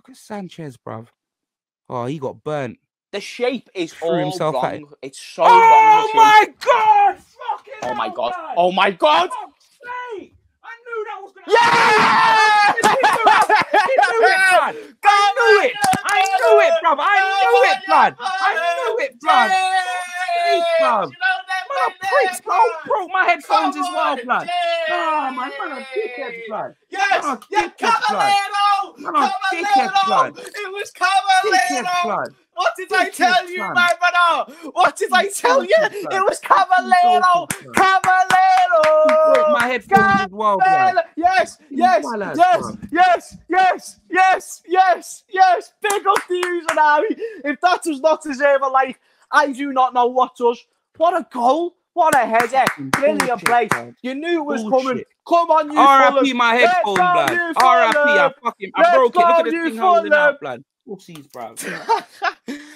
Look at Sanchez, bruv. Oh, he got burnt. The shape is Threw all himself at wrong. it. It's so wrong. Oh my God! Fucking Oh my hell, God! man. Oh my God! For fuck's sake! I knew that was gonna Yeah! I knew it, blood! I knew it! I knew it, bruv! I knew it, blood! I knew it, blood! Blood! Man, pricks, bro! Broke my headphones as well, blood! Oh, man, a dickhead, blood! Yes! Yeah, Cavaleiro! Cavaleiro! It was Cavaleiro! What did I tell you, my brother? What did I tell you? It was Cavaleiro! Cavaleiro! Broke my headphones as well, blood! Yes! Yes! Yes! Yes! Yes! Yes! Yes! Yes! Big up to you, Zanari. If that does not deserve a like, I do not know what does. What a goal! What a header! Brilliant play. You knew it was coming. Come on, you R.I.P. my headphones, blood. R.I.P. I broke it. Look at the thing holding out, blood. Pussies, bruv.